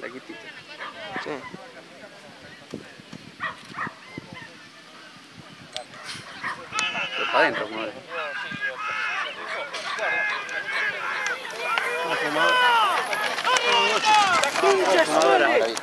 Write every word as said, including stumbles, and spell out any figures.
flaquitito. Sí. Pero para adentro, como Una fumadora. Una fumadora, maravilla.